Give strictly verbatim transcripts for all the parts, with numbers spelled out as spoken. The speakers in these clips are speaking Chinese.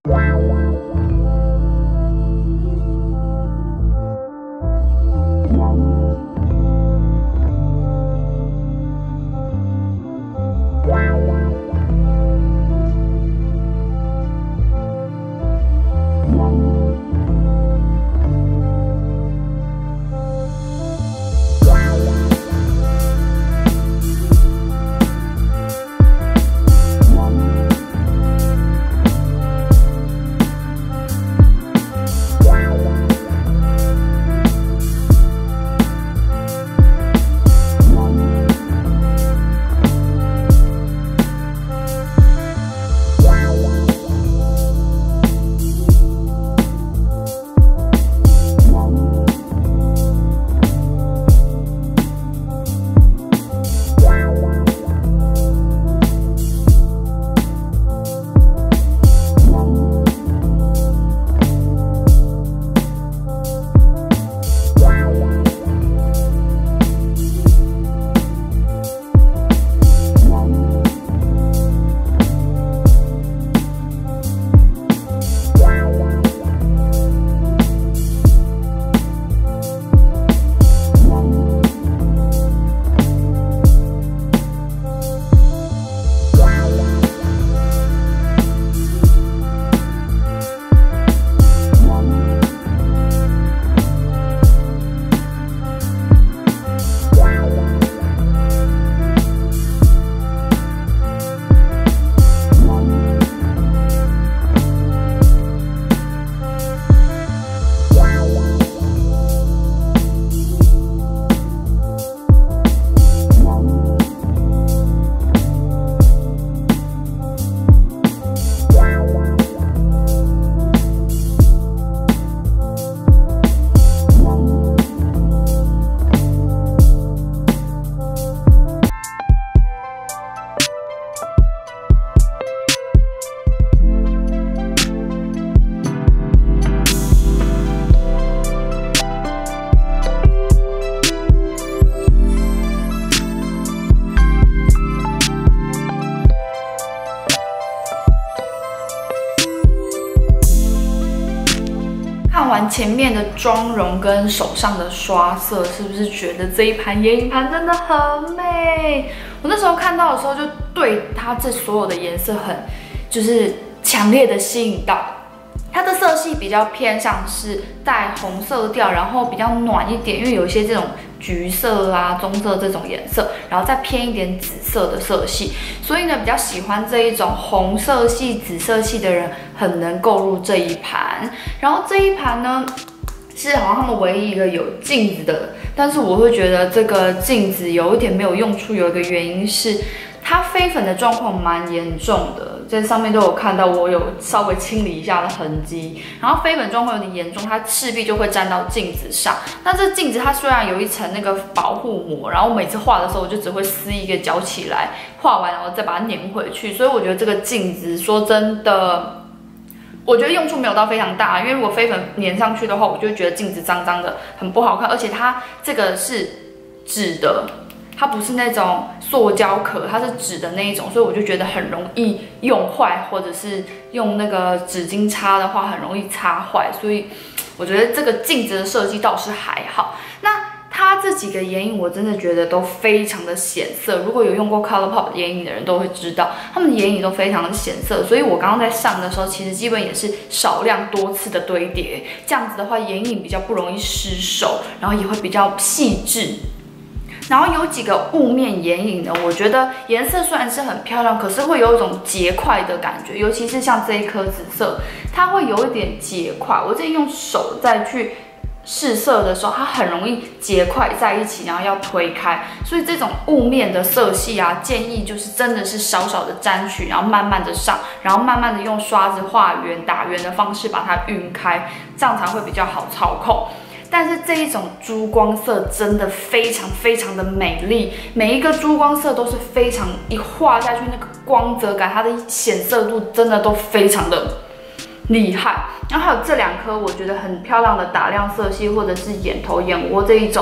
看完前面的妆容跟手上的刷色，是不是觉得这一盘眼影盘真的很美？我那时候看到的时候，就对它这所有的颜色很就是强烈的吸引到。它的色系比较偏向是带红色调，然后比较暖一点，因为有一些这种橘色啊、棕色这种颜色，然后再偏一点紫色的色系，所以呢，比较喜欢这一种红色系、紫色系的人，很能购入这一盘。然后这一盘呢，是好像他们唯一一个有镜子的，但是我会觉得这个镜子有一点没有用处，有一个原因是它飞粉的状况蛮严重的，在上面都有看到我有稍微清理一下的痕迹。然后飞粉状况有点严重，它势必就会沾到镜子上。那这镜子它虽然有一层那个保护膜，然后我每次画的时候我就只会撕一个角起来，画完然后再把它粘回去。所以我觉得这个镜子说真的，我觉得用处没有到非常大，因为如果飞粉粘上去的话，我就会觉得镜子脏脏的，很不好看。而且它这个是纸的，它不是那种塑胶壳，它是纸的那一种，所以我就觉得很容易用坏，或者是用那个纸巾擦的话，很容易擦坏。所以我觉得这个镜子的设计倒是还好。那它这几个眼影我真的觉得都非常的显色，如果有用过 ColourPop 眼影的人都会知道，他们的眼影都非常的显色，所以我刚刚在上的时候，其实基本也是少量多次的堆叠，这样子的话眼影比较不容易失手，然后也会比较细致。然后有几个雾面眼影呢，我觉得颜色虽然是很漂亮，可是会有一种结块的感觉，尤其是像这一颗紫色，它会有一点结块。我自己用手再去试色的时候，它很容易结块在一起，然后要推开。所以这种雾面的色系啊，建议就是真的是少少的沾取，然后慢慢的上，然后慢慢的用刷子画圆、打圆的方式把它晕开，这样才会比较好操控。但是这一种珠光色真的非常非常的美丽，每一个珠光色都是非常一画下去那个光泽感，它的显色度真的都非常的厉害。然后还有这两颗我觉得很漂亮的打亮色系，或者是眼头眼窝这一种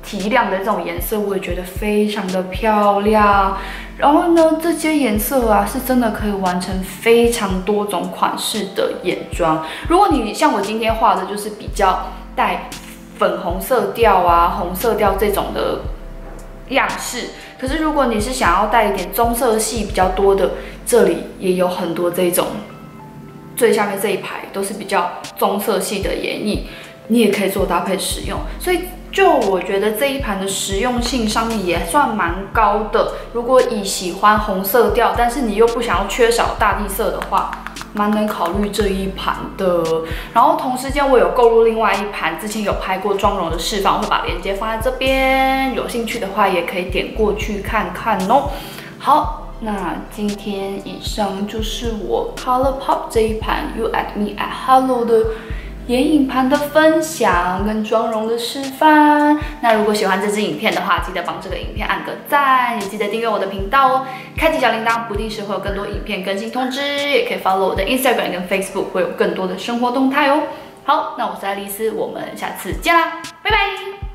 提亮的这种颜色，我也觉得非常的漂亮。然后呢，这些颜色啊，是真的可以完成非常多种款式的眼妆。如果你像我今天画的，就是比较带粉红色调啊、红色调这种的样式。可是如果你是想要带一点棕色系比较多的，这里也有很多这种。最下面这一排都是比较棕色系的眼影，你也可以做搭配使用。所以就我觉得这一盘的实用性上面也算蛮高的。如果以喜欢红色调，但是你又不想要缺少大地色的话，蛮能考虑这一盘的。然后同时间我有购入另外一盘，之前有拍过妆容的示范，我会把链接放在这边，有兴趣的话也可以点过去看看哦。好。那今天以上就是我 ColourPop 这一盘 You at Me at Hello 的眼影盘的分享跟妆容的示范。那如果喜欢这支影片的话，记得帮这个影片按个赞，也记得订阅我的频道哦，开启小铃铛，不定时会有更多影片更新通知，也可以 follow 我的 Instagram 跟 Facebook， 会有更多的生活动态哦。好，那我是爱丽丝，我们下次见啦，拜拜。